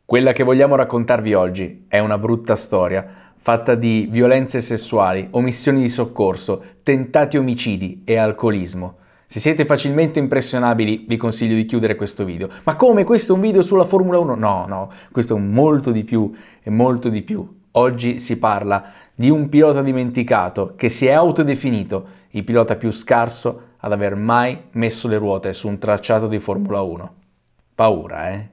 Quella che vogliamo raccontarvi oggi è una brutta storia, fatta di violenze sessuali, omissioni di soccorso, tentati omicidi e alcolismo. Se siete facilmente impressionabili, vi consiglio di chiudere questo video. Ma come? Questo è un video sulla Formula 1? No, questo è molto di più e molto di più. Oggi si parla di un pilota dimenticato che si è autodefinito il pilota più scarso ad aver mai messo le ruote su un tracciato di Formula 1. Paura, eh?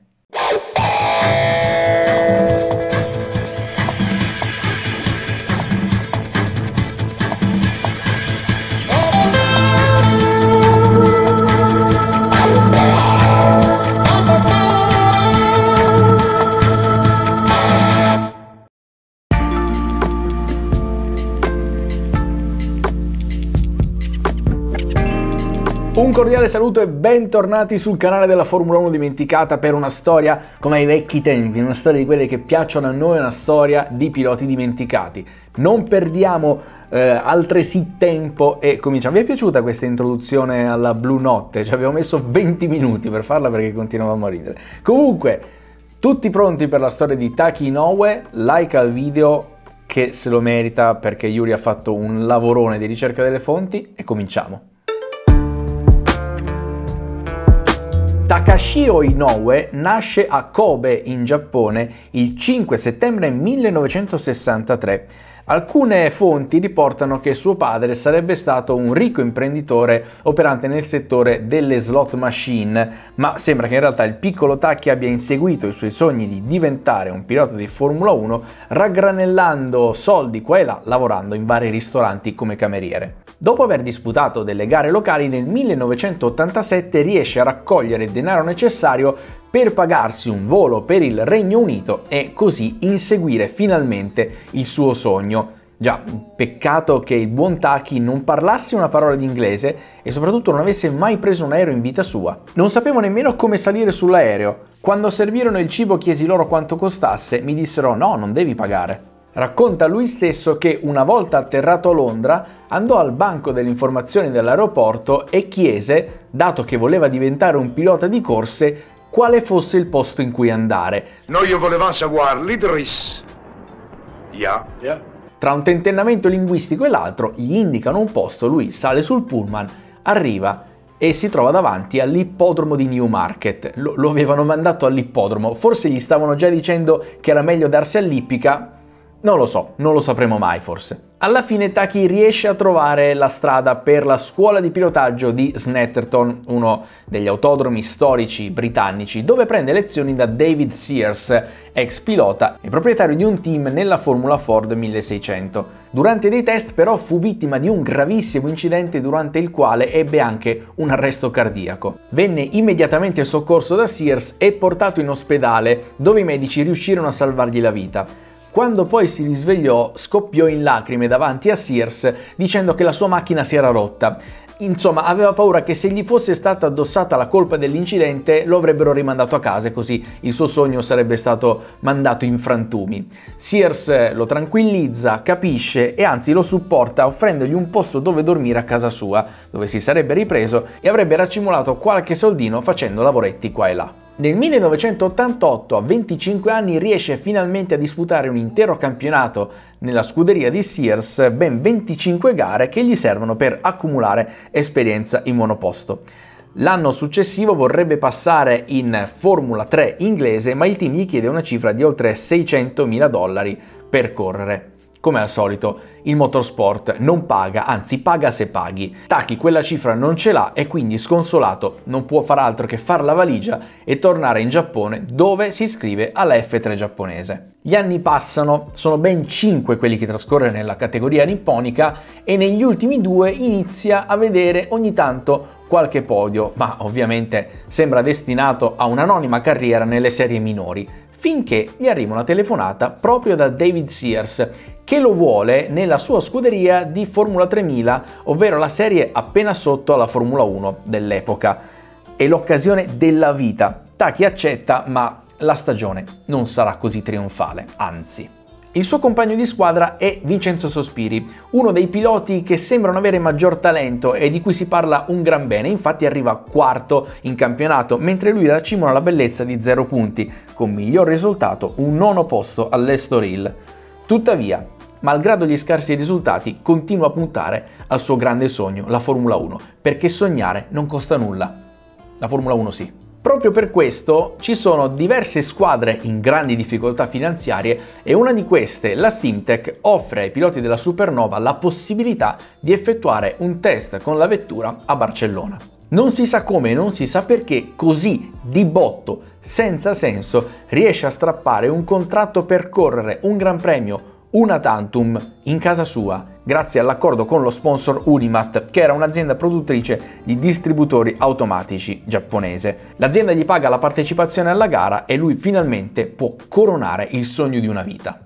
Un cordiale saluto e bentornati sul canale della Formula 1 dimenticata per una storia come ai vecchi tempi, una storia di quelle che piacciono a noi, una storia di piloti dimenticati. Non perdiamo altresì tempo e cominciamo. Vi è piaciuta questa introduzione alla blu notte? Ci avevo messo 20 minuti per farla perché continuavamo a ridere. Comunque, tutti pronti per la storia di Taki Inoue? Like al video che se lo merita perché Yuri ha fatto un lavorone di ricerca delle fonti e cominciamo. Takashio Inoue nasce a Kobe in Giappone il 5 settembre 1963. Alcune fonti riportano che suo padre sarebbe stato un ricco imprenditore operante nel settore delle slot machine, ma sembra che in realtà il piccolo Taki abbia inseguito i suoi sogni di diventare un pilota di Formula 1 raggranellando soldi qua e là lavorando in vari ristoranti come cameriere. Dopo aver disputato delle gare locali, nel 1987 riesce a raccogliere il denaro necessario per pagarsi un volo per il Regno Unito e così inseguire finalmente il suo sogno. Già, peccato che il buon Taki non parlasse una parola di inglese e soprattutto non avesse mai preso un aereo in vita sua. Non sapevo nemmeno come salire sull'aereo. Quando servirono il cibo chiesi loro quanto costasse, mi dissero no, non devi pagare. Racconta lui stesso che una volta atterrato a Londra andò al banco delle informazioni dell'aeroporto e chiese, dato che voleva diventare un pilota di corse, quale fosse il posto in cui andare. Noi volevamo savoir l'Idris. Yeah. Tra un tentennamento linguistico e l'altro gli indicano un posto, lui sale sul pullman, arriva e si trova davanti all'ippodromo di Newmarket. Lo avevano mandato all'ippodromo, forse gli stavano già dicendo che era meglio darsi all'ippica. Non lo so, non lo sapremo mai forse. Alla fine Taki riesce a trovare la strada per la scuola di pilotaggio di Snetterton, uno degli autodromi storici britannici, dove prende lezioni da David Sears, ex pilota e proprietario di un team nella Formula Ford 1600. Durante dei test però fu vittima di un gravissimo incidente durante il quale ebbe anche un arresto cardiaco. Venne immediatamente soccorso da Sears e portato in ospedale, dove i medici riuscirono a salvargli la vita. Quando poi si risvegliò, scoppiò in lacrime davanti a Sears dicendo che la sua macchina si era rotta. Insomma, aveva paura che se gli fosse stata addossata la colpa dell'incidente lo avrebbero rimandato a casa e così il suo sogno sarebbe stato mandato in frantumi. Sears lo tranquillizza, capisce e anzi lo supporta offrendogli un posto dove dormire a casa sua, dove si sarebbe ripreso e avrebbe raccimolato qualche soldino facendo lavoretti qua e là. Nel 1988, a 25 anni, riesce finalmente a disputare un intero campionato nella scuderia di Sears, ben 25 gare che gli servono per accumulare esperienza in monoposto. L'anno successivo vorrebbe passare in Formula 3 inglese, ma il team gli chiede una cifra di oltre $600.000 per correre. Come al solito, il motorsport non paga, anzi paga se paghi. Taki quella cifra non ce l'ha e quindi sconsolato non può far altro che far la valigia e tornare in Giappone, dove si iscrive alla F3 giapponese. Gli anni passano, sono ben 5 quelli che trascorre nella categoria nipponica e negli ultimi 2 inizia a vedere ogni tanto qualche podio, ma ovviamente sembra destinato a un'anonima carriera nelle serie minori, finché gli arriva una telefonata proprio da David Sears, che lo vuole nella sua scuderia di Formula 3000, ovvero la serie appena sotto alla Formula 1 dell'epoca. È l'occasione della vita. Taki accetta, ma la stagione non sarà così trionfale, anzi. Il suo compagno di squadra è Vincenzo Sospiri, uno dei piloti che sembrano avere maggior talento e di cui si parla un gran bene, infatti arriva quarto in campionato, mentre lui racimona la bellezza di 0 punti, con miglior risultato un 9° posto all'Estoril. Tuttavia, malgrado gli scarsi risultati, continua a puntare al suo grande sogno, la Formula 1, perché sognare non costa nulla. La Formula 1 sì. Proprio per questo ci sono diverse squadre in grandi difficoltà finanziarie e una di queste, la Simtech, offre ai piloti della Supernova la possibilità di effettuare un test con la vettura a Barcellona. Non si sa come e non si sa perché, così di botto, senza senso, riesce a strappare un contratto per correre un Gran Premio una tantum in casa sua, grazie all'accordo con lo sponsor Unimat, che era un'azienda produttrice di distributori automatici giapponese. L'azienda gli paga la partecipazione alla gara e lui finalmente può coronare il sogno di una vita.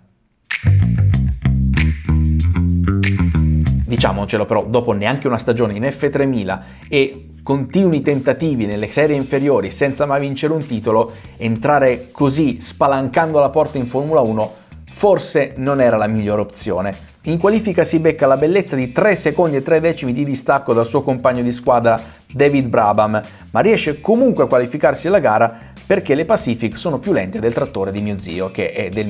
Diciamocelo però, dopo neanche una stagione in F3000 e continui tentativi nelle serie inferiori senza mai vincere un titolo, entrare così spalancando la porta in Formula 1 forse non era la migliore opzione. In qualifica si becca la bellezza di 3 secondi e 3 decimi di distacco dal suo compagno di squadra David Brabham, ma riesce comunque a qualificarsi alla gara perché le Pacific sono più lente del trattore di mio zio, che è del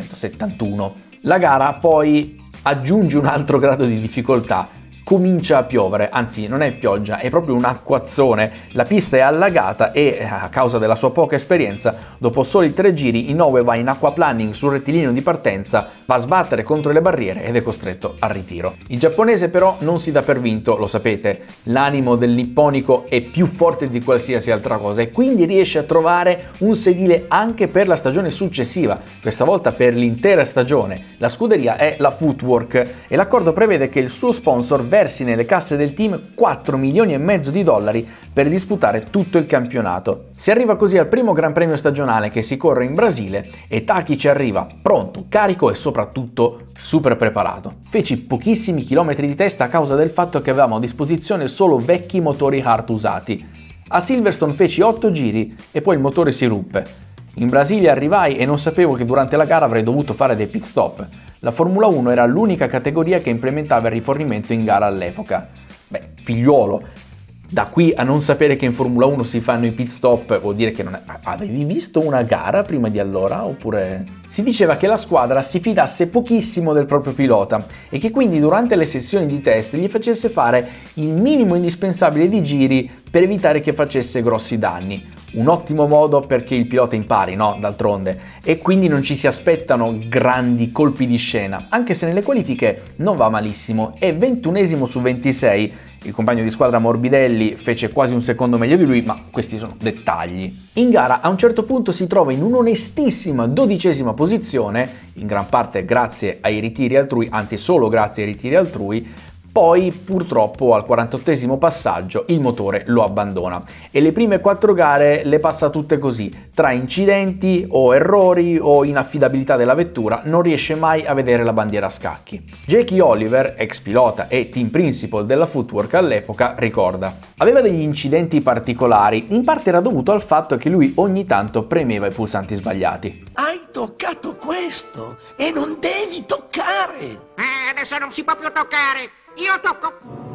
1971. La gara poi aggiunge un altro grado di difficoltà. Comincia a piovere, anzi non è pioggia, è proprio un acquazzone. La pista è allagata e, a causa della sua poca esperienza, dopo soli 3 giri Inoue va in aquaplaning sul rettilineo di partenza, va a sbattere contro le barriere ed è costretto al ritiro. Il giapponese però non si dà per vinto, lo sapete, l'animo del nipponico è più forte di qualsiasi altra cosa e quindi riesce a trovare un sedile anche per la stagione successiva, questa volta per l'intera stagione. La scuderia è la Footwork e l'accordo prevede che il suo sponsor versi nelle casse del team 4,5 milioni di dollari per disputare tutto il campionato. Si arriva così al primo Gran Premio stagionale che si corre in Brasile e Taki ci arriva pronto, carico e soprattutto super preparato. Feci pochissimi chilometri di testa a causa del fatto che avevamo a disposizione solo vecchi motori hard usati. A Silverstone feci 8 giri e poi il motore si ruppe. In Brasile arrivai e non sapevo che durante la gara avrei dovuto fare dei pit stop. La Formula 1 era l'unica categoria che implementava il rifornimento in gara all'epoca. Beh, figliuolo, da qui a non sapere che in Formula 1 si fanno i pit stop vuol dire che non è... Avevi visto una gara prima di allora? Oppure... Si diceva che la squadra si fidasse pochissimo del proprio pilota e che quindi durante le sessioni di test gli facesse fare il minimo indispensabile di giri per evitare che facesse grossi danni. Un ottimo modo perché il pilota impari, no? D'altronde. E quindi non ci si aspettano grandi colpi di scena, anche se nelle qualifiche non va malissimo, è 21esimo su 26. Il compagno di squadra Morbidelli fece quasi un secondo meglio di lui, ma questi sono dettagli. In gara a un certo punto si trova in un'onestissima 12esima posizione, in gran parte grazie ai ritiri altrui, anzi solo grazie ai ritiri altrui. Poi purtroppo al 48esimo passaggio il motore lo abbandona e le prime 4 gare le passa tutte così, tra incidenti o errori o inaffidabilità della vettura, non riesce mai a vedere la bandiera a scacchi. Jackie Oliver, ex pilota e team principal della Footwork all'epoca, ricorda: aveva degli incidenti particolari, in parte era dovuto al fatto che lui ogni tanto premeva i pulsanti sbagliati. Hai toccato questo e non devi toccare! Adesso non si può più toccare! Io tocco!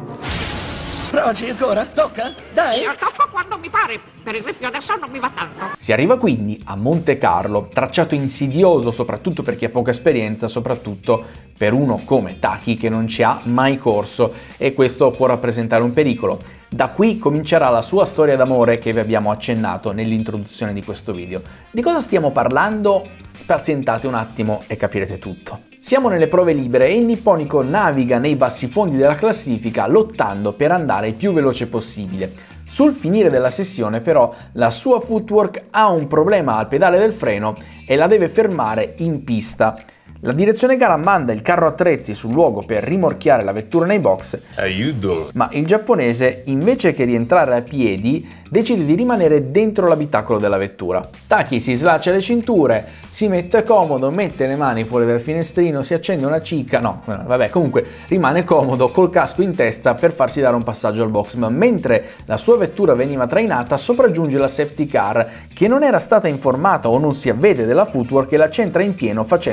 Provaci ancora, tocca, dai! Io tocco quando mi pare! Per il rischio adesso non mi va tanto! Si arriva quindi a Monte Carlo, tracciato insidioso soprattutto per chi ha poca esperienza, soprattutto per uno come Taki che non ci ha mai corso e questo può rappresentare un pericolo. Da qui comincerà la sua storia d'amore che vi abbiamo accennato nell'introduzione di questo video. Di cosa stiamo parlando? Pazientate un attimo e capirete tutto. Siamo nelle prove libere e il nipponico naviga nei bassifondi della classifica lottando per andare il più veloce possibile. Sul finire della sessione però la sua Footwork ha un problema al pedale del freno e la deve fermare in pista. La direzione gara manda il carro attrezzi sul luogo per rimorchiare la vettura nei box, ma il giapponese, invece che rientrare a piedi, decide di rimanere dentro l'abitacolo della vettura. Taki si slaccia le cinture, si mette comodo, mette le mani fuori dal finestrino, si accende una cicca, no, vabbè, comunque rimane comodo col casco in testa per farsi dare un passaggio al box, ma mentre la sua vettura veniva trainata sopraggiunge la safety car che non era stata informata o non si avvede della Footwork e la centra in pieno facendola così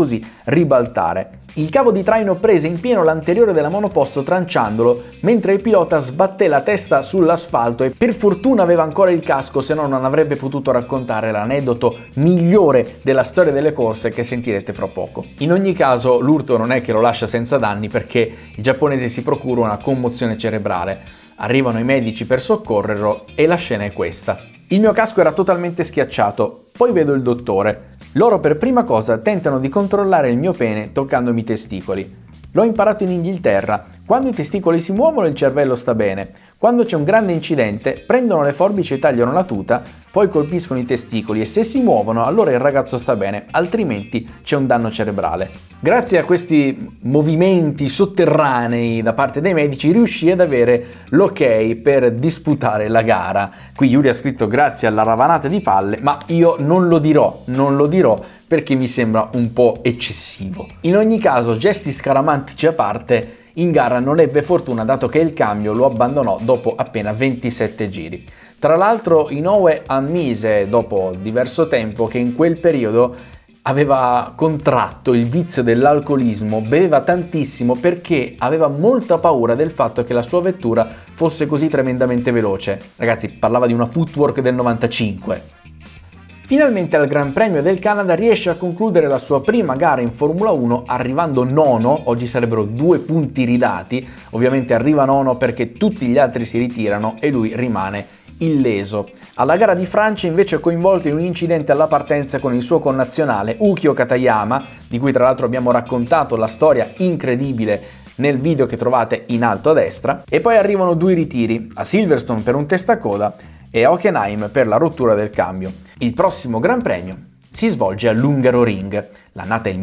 così ribaltare. Il cavo di traino prese in pieno l'anteriore della monoposto tranciandolo, mentre il pilota sbatté la testa sull'asfalto e per fortuna aveva ancora il casco, se no non avrebbe potuto raccontare l'aneddoto migliore della storia delle corse che sentirete fra poco. In ogni caso l'urto non è che lo lascia senza danni, perché il giapponese si procura una commozione cerebrale. Arrivano i medici per soccorrerlo e la scena è questa. Il mio casco era totalmente schiacciato, poi vedo il dottore. Loro per prima cosa tentano di controllare il mio pene toccandomi i testicoli. L'ho imparato in Inghilterra. Quando i testicoli si muovono il cervello sta bene. Quando c'è un grande incidente prendono le forbici e tagliano la tuta, poi colpiscono i testicoli e se si muovono allora il ragazzo sta bene, altrimenti c'è un danno cerebrale. Grazie a questi movimenti sotterranei da parte dei medici riuscii ad avere l'ok per disputare la gara. Qui Yuri ha scritto grazie alla ravanata di palle, ma io non lo dirò perché mi sembra un po' eccessivo. In ogni caso, gesti scaramantici a parte, in gara non ebbe fortuna dato che il cambio lo abbandonò dopo appena 27 giri. Tra l'altro Inoue ammise dopo diverso tempo che in quel periodo aveva contratto il vizio dell'alcolismo, beveva tantissimo perché aveva molta paura del fatto che la sua vettura fosse così tremendamente veloce. Ragazzi, parlava di una footwork del 95. Finalmente al Gran Premio del Canada riesce a concludere la sua prima gara in Formula 1 arrivando nono, oggi sarebbero 2 punti ridati, ovviamente arriva nono perché tutti gli altri si ritirano e lui rimane illeso. Alla gara di Francia invece è coinvolto in un incidente alla partenza con il suo connazionale Ukyo Katayama, di cui tra l'altro abbiamo raccontato la storia incredibile nel video che trovate in alto a destra, e poi arrivano 2 ritiri, a Silverstone per un testacoda e a Hockenheim per la rottura del cambio. Il prossimo Gran Premio si svolge all'Hungaroring. L'annata è il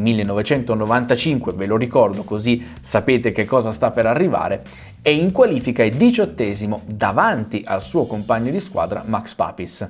1995, ve lo ricordo così sapete che cosa sta per arrivare, e in qualifica è 18° davanti al suo compagno di squadra Max Papis.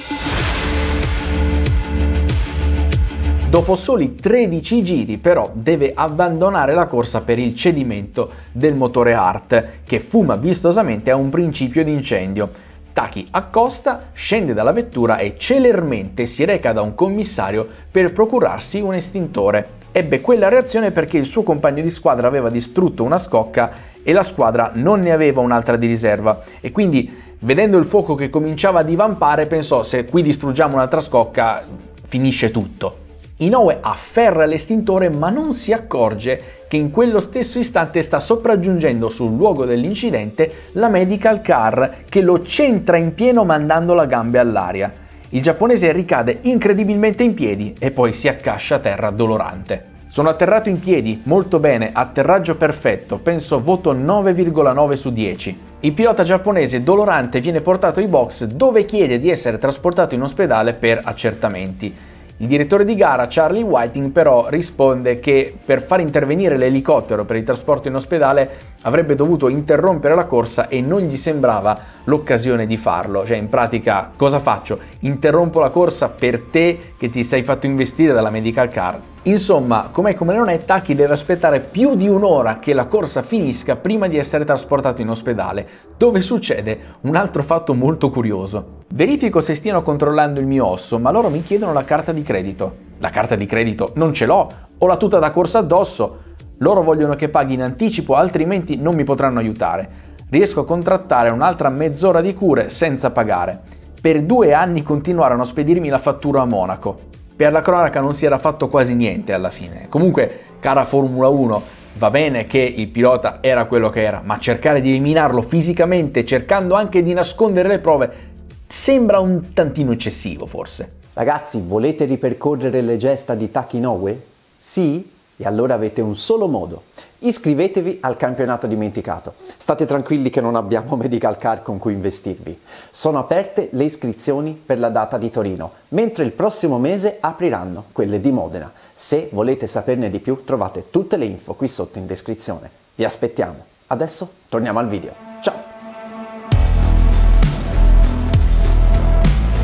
Dopo soli 13 giri però deve abbandonare la corsa per il cedimento del motore Hart, che fuma vistosamente a un principio di incendio. Taki accosta, scende dalla vettura e celermente si reca da un commissario per procurarsi un estintore. Ebbe quella reazione perché il suo compagno di squadra aveva distrutto una scocca e la squadra non ne aveva un'altra di riserva e quindi, vedendo il fuoco che cominciava a divampare, pensò: se qui distruggiamo un'altra scocca finisce tutto. Inoue afferra l'estintore ma non si accorge che in quello stesso istante sta sopraggiungendo sul luogo dell'incidente la medical car che lo centra in pieno mandandolo a gambe all'aria. Il giapponese ricade incredibilmente in piedi e poi si accascia a terra dolorante. Sono atterrato in piedi, molto bene, atterraggio perfetto, penso voto 9,9 su 10. Il pilota giapponese dolorante viene portato ai box dove chiede di essere trasportato in ospedale per accertamenti. Il direttore di gara, Charlie Whiting, però risponde che per far intervenire l'elicottero per il trasporto in ospedale avrebbe dovuto interrompere la corsa e non gli sembrava l'occasione di farlo. Cioè, in pratica, cosa faccio? Interrompo la corsa per te che ti sei fatto investire dalla medical car? Insomma, com'è come non è, Taki deve aspettare più di un'ora che la corsa finisca prima di essere trasportato in ospedale, dove succede un altro fatto molto curioso. Verifico se stiano controllando il mio osso, ma loro mi chiedono la carta di credito. La carta di credito non ce l'ho, ho la tuta da corsa addosso. Loro vogliono che paghi in anticipo, altrimenti non mi potranno aiutare. Riesco a contrattare un'altra mezz'ora di cure senza pagare. Per 2 anni continuarono a spedirmi la fattura a Monaco. Per la cronaca non si era fatto quasi niente alla fine. Comunque, cara Formula 1, va bene che il pilota era quello che era, ma cercare di eliminarlo fisicamente, cercando anche di nascondere le prove, sembra un tantino eccessivo forse. Ragazzi, volete ripercorrere le gesta di Taki Inoue? Sì? E allora avete un solo modo. Iscrivetevi al campionato dimenticato. State tranquilli che non abbiamo medical car con cui investirvi. Sono aperte le iscrizioni per la data di Torino, mentre il prossimo mese apriranno quelle di Modena. Se volete saperne di più, trovate tutte le info qui sotto in descrizione. Vi aspettiamo. Adesso torniamo al video. Ciao!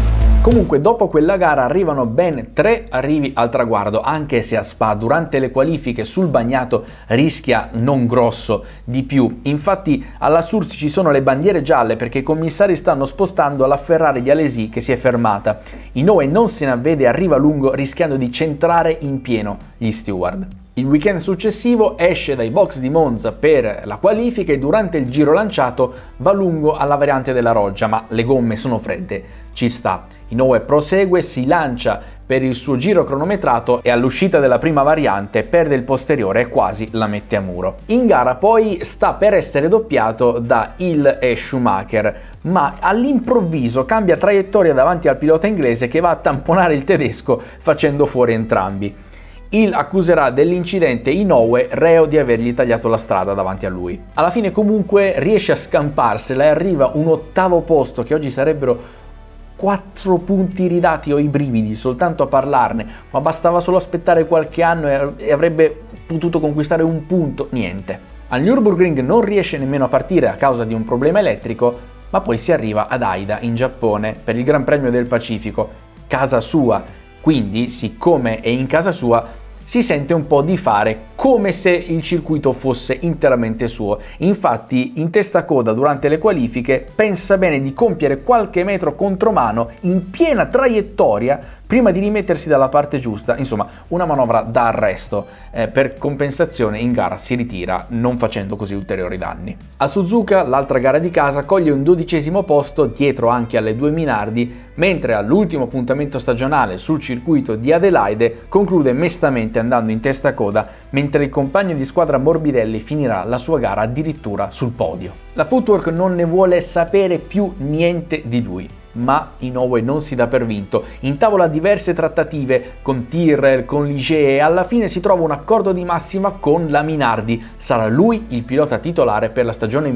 Comunque dopo quella gara arrivano ben 3 arrivi al traguardo, anche se a Spa durante le qualifiche sul bagnato rischia non grosso di più. Infatti alla Sursi ci sono le bandiere gialle perché i commissari stanno spostando la Ferrari di Alesi che si è fermata. Inoue non se ne avvede, arriva lungo rischiando di centrare in pieno gli steward. Il weekend successivo esce dai box di Monza per la qualifica e durante il giro lanciato va lungo alla variante della Roggia, ma le gomme sono fredde, ci sta. Inoue prosegue, si lancia per il suo giro cronometrato e all'uscita della prima variante perde il posteriore e quasi la mette a muro. In gara poi sta per essere doppiato da Hill e Schumacher, ma all'improvviso cambia traiettoria davanti al pilota inglese che va a tamponare il tedesco facendo fuori entrambi. Hill accuserà dell'incidente Inoue, reo di avergli tagliato la strada davanti a lui. Alla fine comunque riesce a scamparsela e arriva un 8° posto che oggi sarebbero 4 punti ridati, ho i brividi soltanto a parlarne, ma bastava solo aspettare qualche anno e avrebbe potuto conquistare un punto, niente. Al Nürburgring non riesce nemmeno a partire a causa di un problema elettrico, ma poi si arriva ad Aida in Giappone per il Gran Premio del Pacifico, casa sua, quindi siccome è in casa sua si sente un po' di fare come se il circuito fosse interamente suo. Infatti in testa coda durante le qualifiche pensa bene di compiere qualche metro contromano in piena traiettoria prima di rimettersi dalla parte giusta, insomma una manovra da arresto. Per compensazione in gara si ritira non facendo così ulteriori danni. A Suzuka, l'altra gara di casa, coglie un 12° posto dietro anche alle 2 Minardi, mentre all'ultimo appuntamento stagionale sul circuito di Adelaide conclude mestamente andando in testa coda, mentre il compagno di squadra Morbidelli finirà la sua gara addirittura sul podio. La Footwork non ne vuole sapere più niente di lui, ma Inoue non si dà per vinto. Intavola diverse trattative con Tyrrell, con Ligier e alla fine si trova un accordo di massima con la Minardi. Sarà lui il pilota titolare per la stagione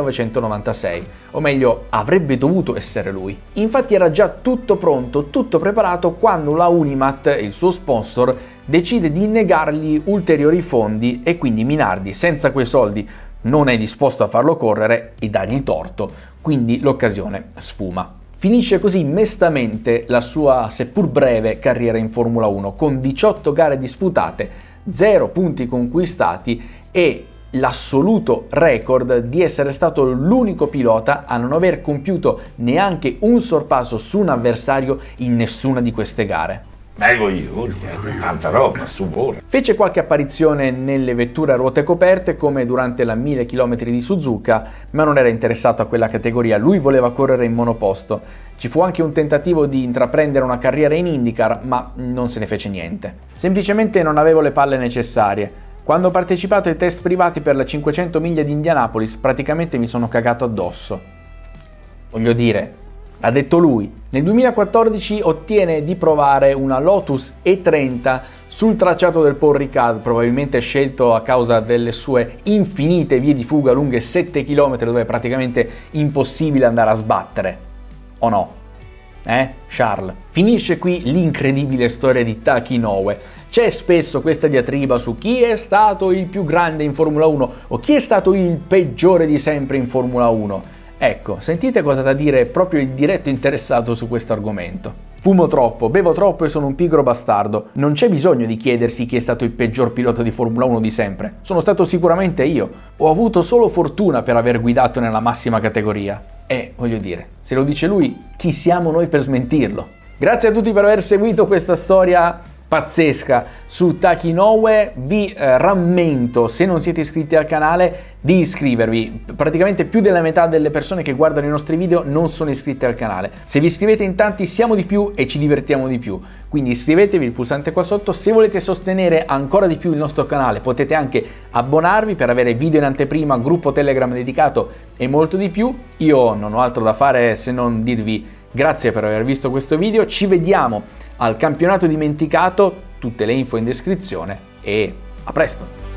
1996, o meglio avrebbe dovuto essere lui. Infatti era già tutto pronto, tutto preparato quando la Unimat, il suo sponsor, decide di negargli ulteriori fondi e quindi Minardi senza quei soldi non è disposto a farlo correre e dargli torto, quindi l'occasione sfuma. Finisce così mestamente la sua seppur breve carriera in Formula 1 con 18 gare disputate, 0 punti conquistati e l'assoluto record di essere stato l'unico pilota a non aver compiuto neanche un sorpasso su un avversario in nessuna di queste gare. Bello io, tanta roba, stupore. Fece qualche apparizione nelle vetture a ruote coperte come durante la 1000 km di Suzuka, ma non era interessato a quella categoria, lui voleva correre in monoposto. Ci fu anche un tentativo di intraprendere una carriera in IndyCar, ma non se ne fece niente. Semplicemente non avevo le palle necessarie. Quando ho partecipato ai test privati per le 500 miglia di Indianapolis, praticamente mi sono cagato addosso. Voglio dire, l'ha detto lui. Nel 2014 ottiene di provare una Lotus E30 sul tracciato del Paul Ricard, probabilmente scelto a causa delle sue infinite vie di fuga lunghe 7 km dove è praticamente impossibile andare a sbattere. O no? Charles? Finisce qui l'incredibile storia di Taki Inoue. C'è spesso questa diatriba su chi è stato il più grande in Formula 1 o chi è stato il peggiore di sempre in Formula 1. Ecco, sentite cosa ha da dire proprio il diretto interessato su questo argomento. Fumo troppo, bevo troppo e sono un pigro bastardo. Non c'è bisogno di chiedersi chi è stato il peggior pilota di Formula 1 di sempre. Sono stato sicuramente io. Ho avuto solo fortuna per aver guidato nella massima categoria. E, voglio dire, se lo dice lui, chi siamo noi per smentirlo? Grazie a tutti per aver seguito questa storia pazzesca su Taki Inoue. Vi rammento, se non siete iscritti al canale, di iscrivervi. Praticamente più della metà delle persone che guardano i nostri video non sono iscritte al canale. Se vi iscrivete in tanti siamo di più e ci divertiamo di più. Quindi iscrivetevi, il pulsante qua sotto. Se volete sostenere ancora di più il nostro canale potete anche abbonarvi per avere video in anteprima, gruppo Telegram dedicato e molto di più. Io non ho altro da fare se non dirvi grazie per aver visto questo video. Ci vediamo al campionato dimenticato, tutte le info in descrizione e a presto!